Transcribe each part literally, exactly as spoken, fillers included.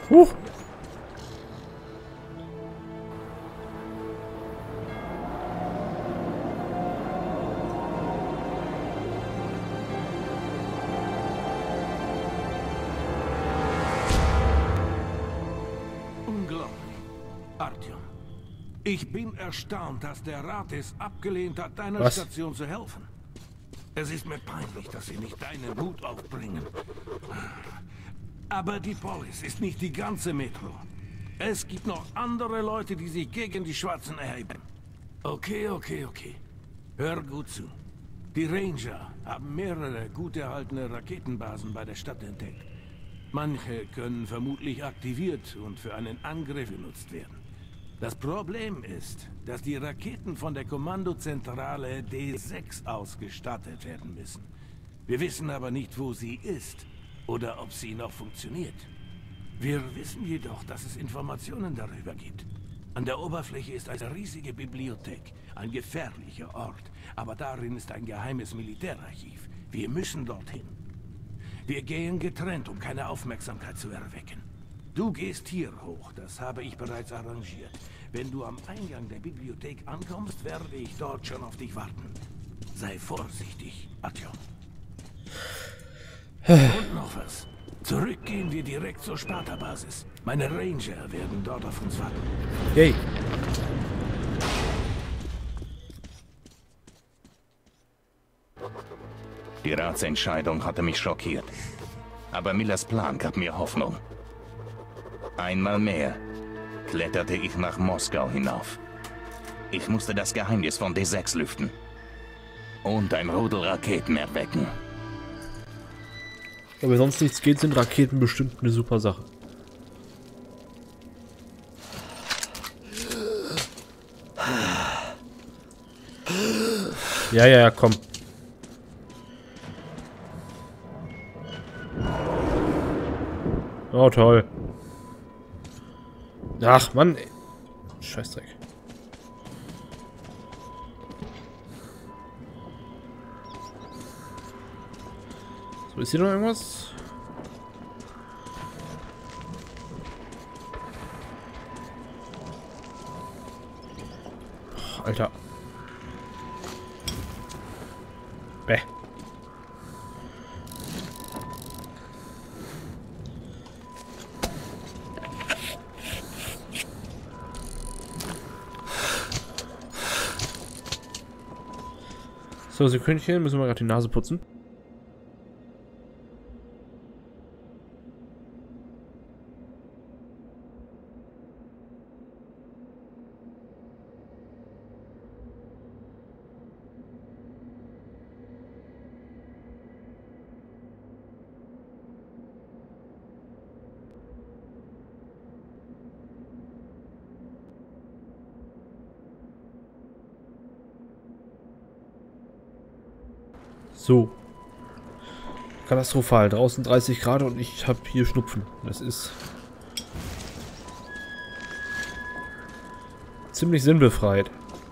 Huch. Unglaublich. Artyom, ich bin erstaunt, dass der Rat es abgelehnt hat, deiner Was? Station zu helfen. Es ist mir peinlich, dass sie nicht deinen Mut aufbringen. Aber die Polis ist nicht die ganze Metro. Es gibt noch andere Leute, die sich gegen die Schwarzen erheben. Okay, okay, okay. Hör gut zu. Die Ranger haben mehrere gut erhaltene Raketenbasen bei der Stadt entdeckt. Manche können vermutlich aktiviert und für einen Angriff genutzt werden. Das Problem ist, dass die Raketen von der Kommandozentrale D sechs ausgestattet werden müssen. Wir wissen aber nicht, wo sie ist oder ob sie noch funktioniert. Wir wissen jedoch, dass es Informationen darüber gibt. An der Oberfläche ist eine riesige Bibliothek, ein gefährlicher Ort, aber darin ist ein geheimes Militärarchiv. Wir müssen dorthin. Wir gehen getrennt, um keine Aufmerksamkeit zu erwecken. Du gehst hier hoch, das habe ich bereits arrangiert. Wenn du am Eingang der Bibliothek ankommst, werde ich dort schon auf dich warten. Sei vorsichtig, Artyom. Und noch was. Zurück gehen wir direkt zur Sparta-Basis. Meine Ranger werden dort auf uns warten. Yay. Die Ratsentscheidung hatte mich schockiert. Aber Millers Plan gab mir Hoffnung. Einmal mehr kletterte ich nach Moskau hinauf. Ich musste das Geheimnis von D sechs lüften. Und ein Rudel Raketen erwecken. Ja, wenn sonst nichts geht, sind Raketen bestimmt eine super Sache. Ja, ja, ja, komm. Oh, toll. Ach, Mann. Ey. Scheißdreck. So, ist hier noch irgendwas? Oh, Alter. Bäh. So, Sekündchen, müssen wir gerade die Nase putzen. So. Katastrophal. Draußen dreißig Grad und ich habe hier Schnupfen. Das ist ziemlich sinnbefreit.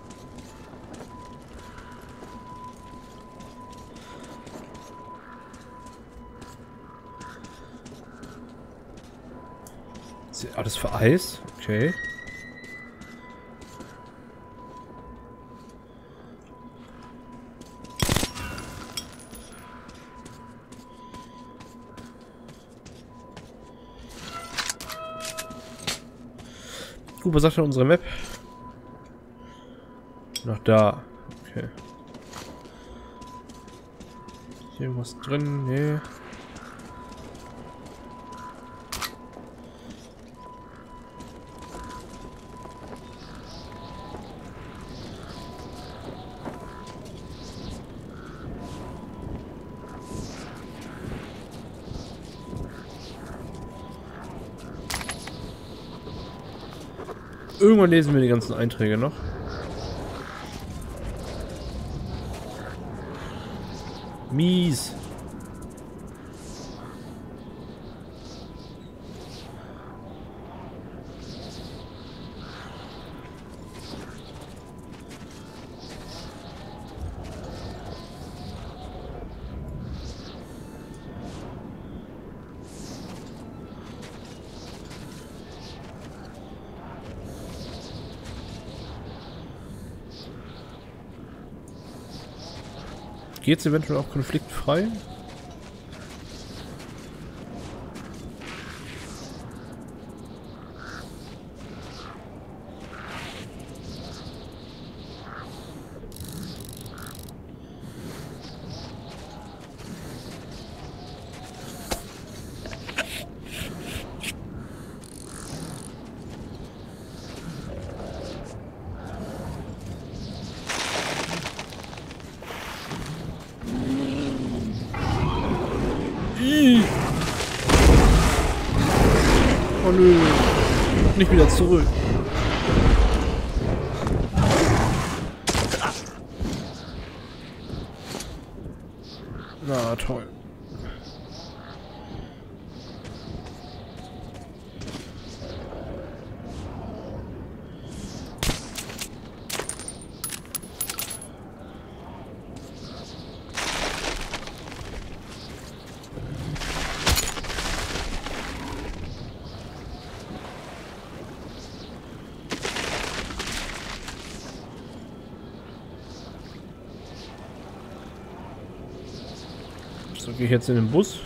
Ist hier alles vereist? Okay. Gut, was sagt denn unsere Map? Nach da. Okay. Hier irgendwas drin? Nee. Irgendwann lesen wir die ganzen Einträge noch. Mies. Geht's eventuell auch konfliktfrei? Oh nö. Nicht wieder zurück. Na toll. So, gehe ich jetzt in den Bus?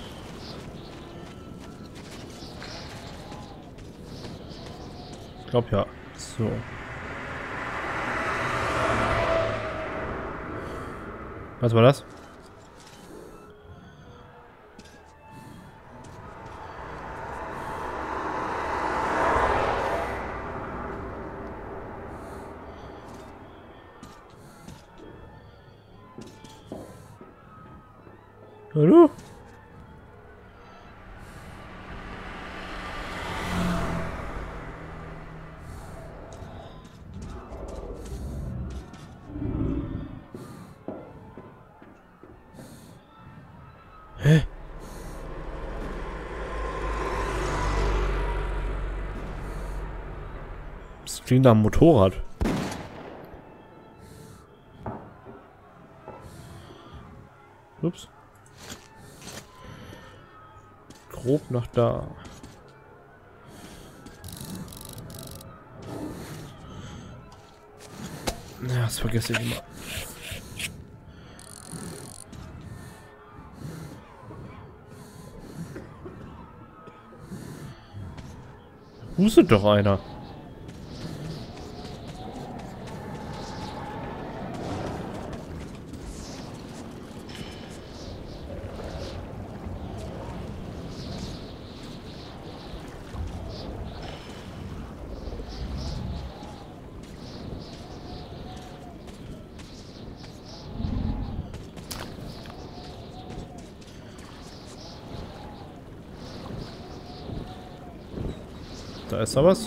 Ich glaube ja. So. Was war das? Hallo? Hä? Das klingt nach einem Motorrad. Ups. Grob nach da. Ja, das vergesse ich immer. Hustet doch einer. Da ist da was.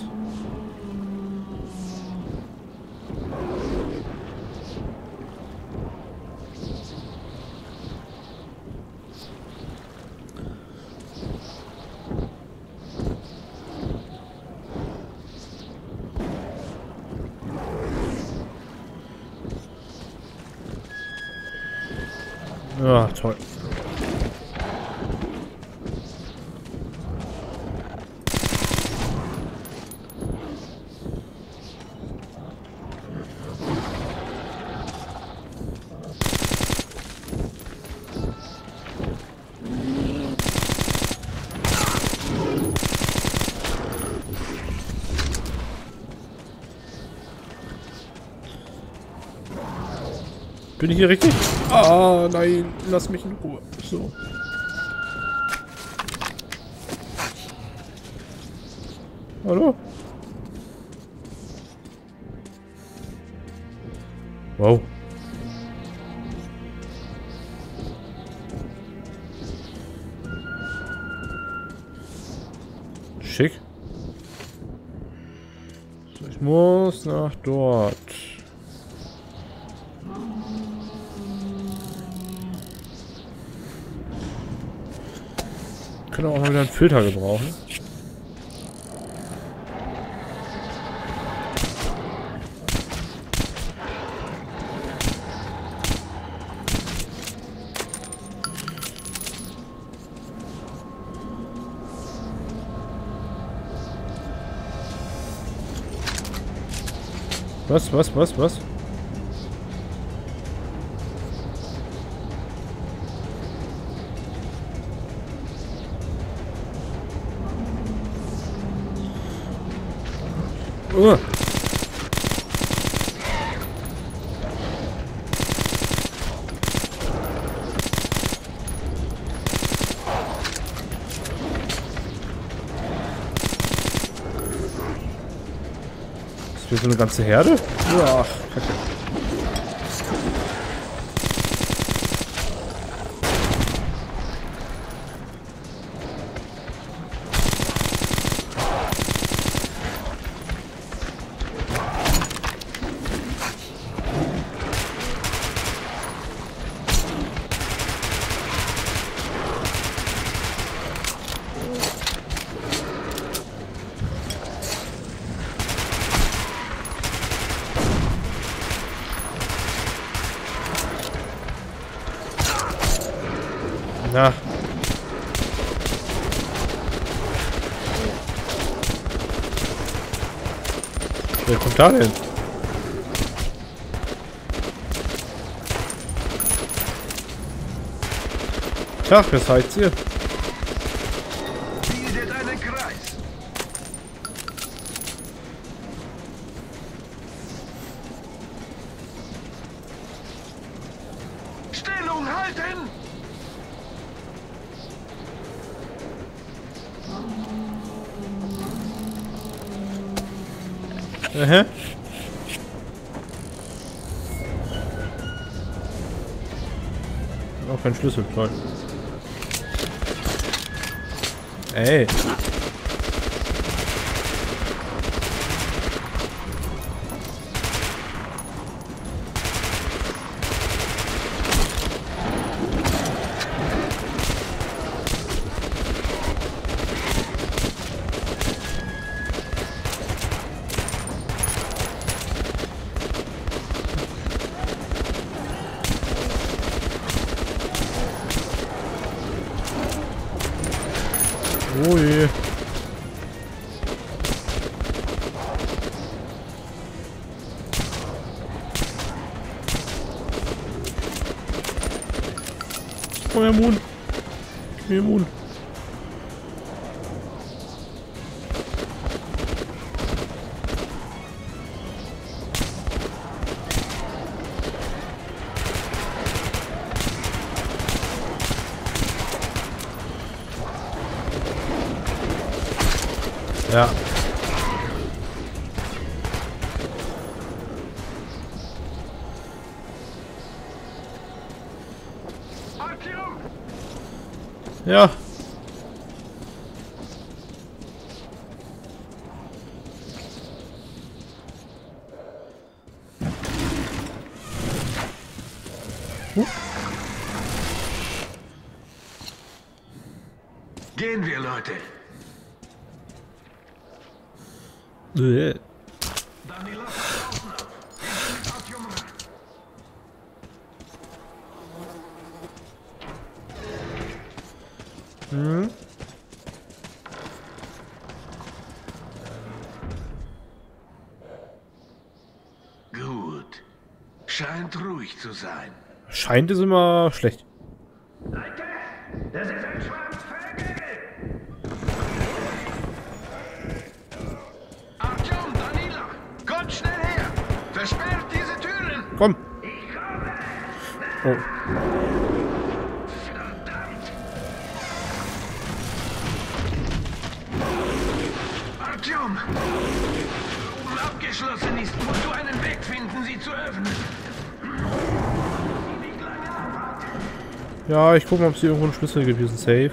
Ja, toll. Bin ich hier richtig? Ah, nein, lass mich in Ruhe. So. Hallo? Wow. Schick. So, ich muss nach dort. Können auch mal wieder einen Filter gebrauchen. Was, was, was, was? Uh. Ist hier so eine ganze Herde? Ach, Kacke. Na. Wer kommt da denn? Tag, was heißt ihr? Bildet einen Kreis. Stellung halten! Aha. Auch kein Schlüssel, toll. Ey. Oh je. Feuer Moon. Gib mir Moon. Ja. Ja. Huh. Gehen wir, Leute. Äh. Dann die Lasse draußen ab. Ich bin Artyom rein. Hm. Gut. Scheint ruhig zu sein. Scheint es immer schlecht. Leute, das ist ein Schwarm Vögel! Artyom, Danila, kommt schnell her! Versperrt diese Türen! Komm. Ich komme! Oh. Verdammt! Artyom! Oben abgeschlossen ist, musst du einen Weg finden, sie zu öffnen. Nicht lange abwarten. Ja, ich gucke mal, ob es hier irgendwo einen Schlüssel gibt. Hier ist ein Safe.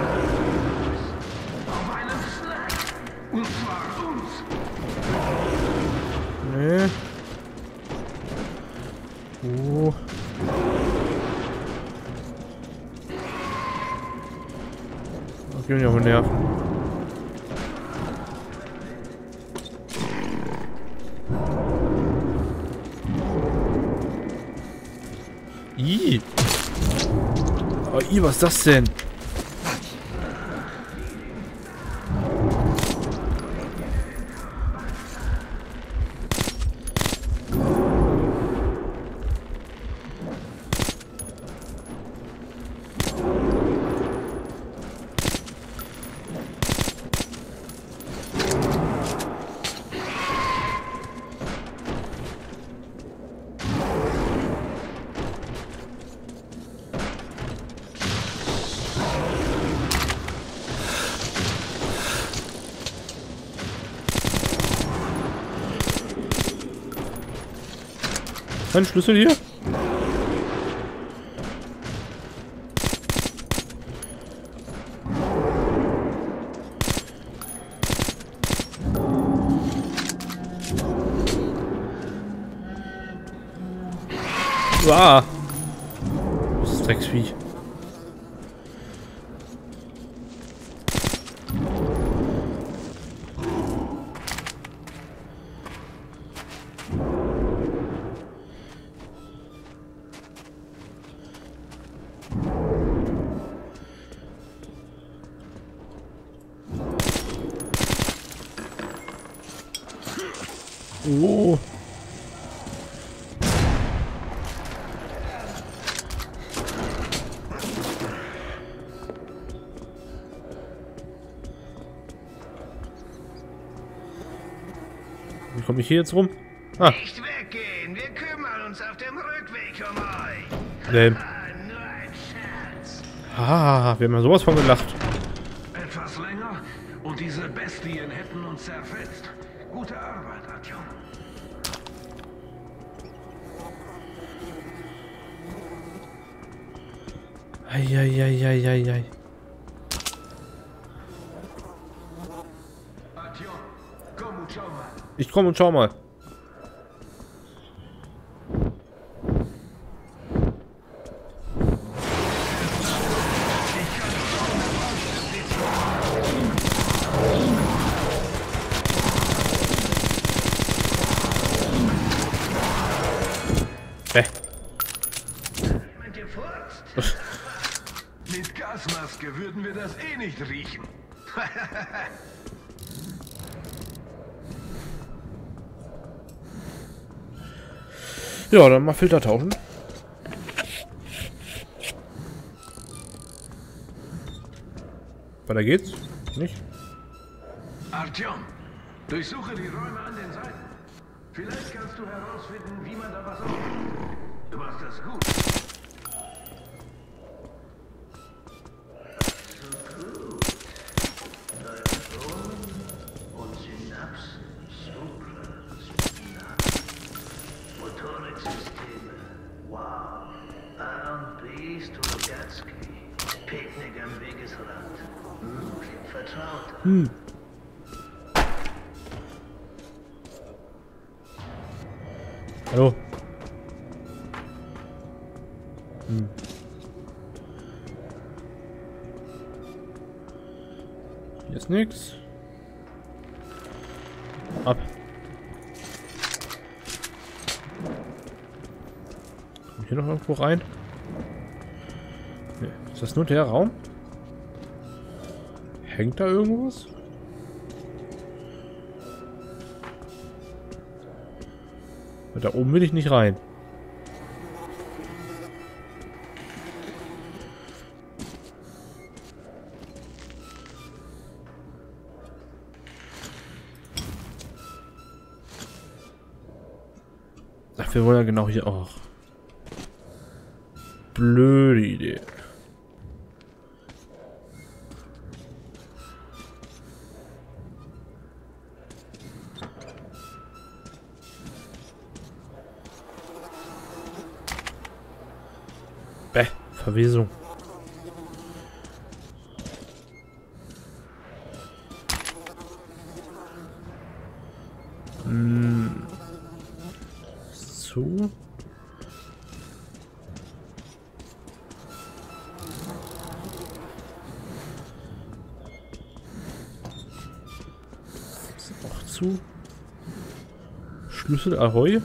Auf einen Snack! Und zwar uns! Nee. Oh. Das geht mir auf den Nerven. Ih. Oh, ih, was ist das denn? Kein Schlüssel hier? Ah! Das ist Drecksvieh. Oh. Wie komme ich hier jetzt rum? Ah. Nicht weggehen, wir kümmern uns auf dem Rückweg um euch. Nee. Ah, nur ein Scherz. Ah, wir haben ja sowas von gelacht. Etwas länger und diese Bestien hätten uns zerfetzt. Gute Arbeit, Artyom. Eieieiei. Artyom, komm und schau mal. Ich komm und schau mal. Hä? Jemand gefurzt? Mit Gasmaske würden wir das eh nicht riechen. Ja, dann mal Filter tauschen. Weiter geht's? Nicht? Artyom, durchsuche die Räume an den Seiten. Vielleicht kannst du herausfinden, wie man da was aufnimmt. Du machst das gut. Und Synapsen, Supraspinat, Motoriksysteme. Wow. Aaron B. Strugatsky. Picknick am Wegesrand. Hm, klingt vertraut. Hm. Hallo. Hm. Hier ist nix. Ab. Kommt hier noch irgendwo rein? Nee. Ist das nur der Raum? Hängt da irgendwas? Da oben will ich nicht rein. Ach, wir wollen ja genau hier auch. Blöde Idee. Bäh, Verwesung. Hm. So. Ist auch zu. Schlüssel Ahoi.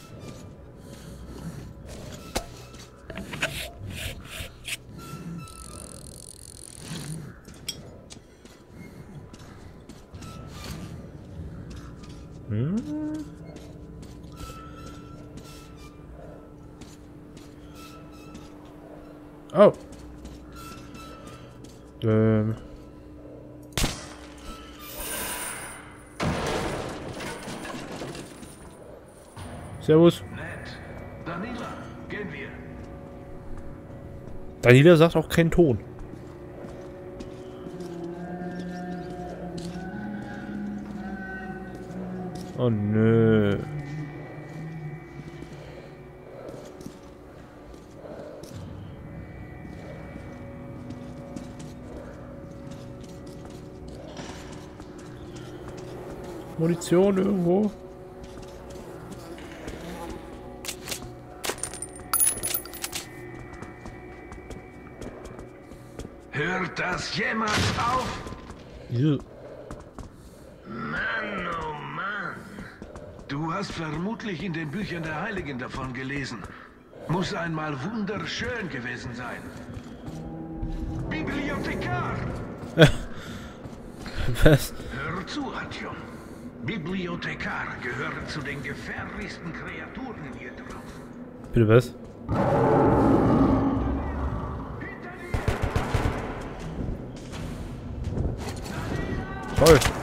Hm. Oh. Ähm. Servus. Nett. Danila, gehen wir. Daniela sagt auch keinen Ton. Oh nö. Munition irgendwo? Hört das jemand auf? Ja. Mann, oh Mann. Du hast vermutlich in den Büchern der Heiligen davon gelesen. Muss einmal wunderschön gewesen sein. Bibliothekar! Was? Hör zu, Artyom. Bibliothekar gehören zu den gefährlichsten Kreaturen hier drauf. Bitte was? Toll.